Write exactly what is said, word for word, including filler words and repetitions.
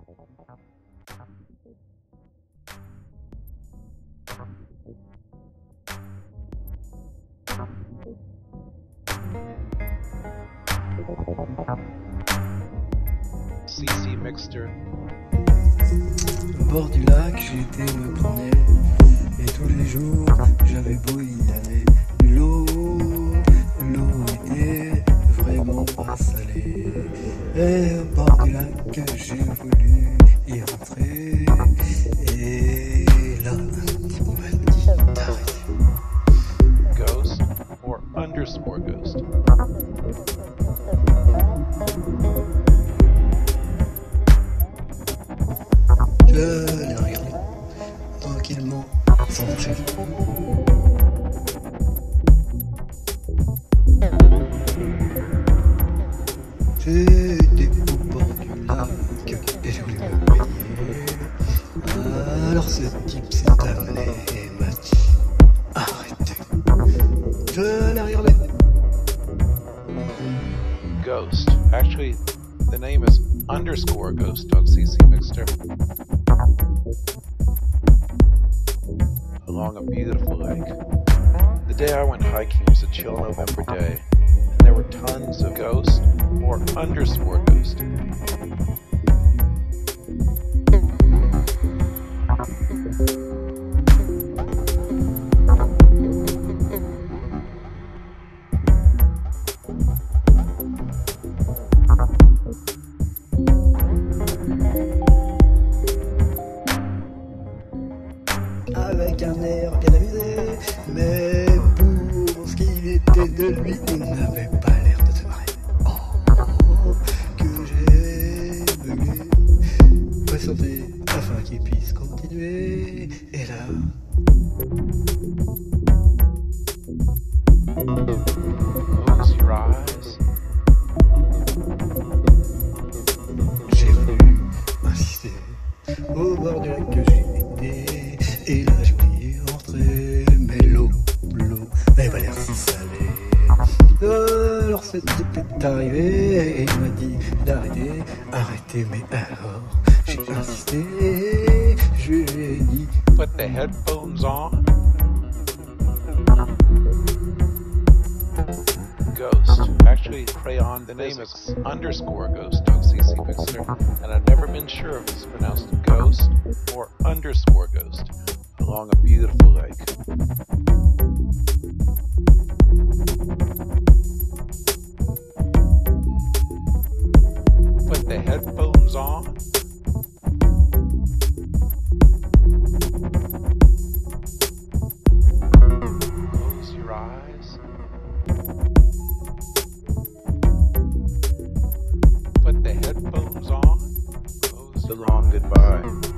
C C Mixter. Au bord du lac, j'étais me promener, et tous les jours, j'avais beau y aller. L'eau, l'eau était vraiment pas salée. Et au bord du lac, j'ai voulu y rentrer. Et là, on m'a dit d'arrêter. Ghost or underscore ghost. Je l'ai regardé tranquillement, sans bouger. J'étais au bord du lac et je voulais me baigner. Alors ce type s'est amené et m'a dit arrêtez. Je l'ai regardé. Ghost. Actually, the name is underscore ghost on C C Mixter. Along a beautiful lake. The day I went hiking was a chill November day, and there were tons of ghost or underscore ghost. Avec un air bien amusé, mais pour ce qu'il était de lui, il n'avait pas l'air de se marrer. Oh, que j'ai bugué, patienté afin qu'il puisse continuer. Et là, Close your eyes. j'ai voulu insister. Au bord du lac que j'ai été. Et là je voulais rentrer, mais l'eau, l'eau n'avait pas l'air si salée. Alors ce type est arrivé et il m'a dit d'arrêter, arrêter, mais alors j'ai insisté, je lui ai dit Put the headphones on. Ghost. Actually, crayon. The name is underscore ghost on C C Mixter, and I've never been sure if it's pronounced ghost or underscore ghost. Along a beautiful lake. Put the headphones on. Close your eyes. Put the headphones on. Close the long goodbye.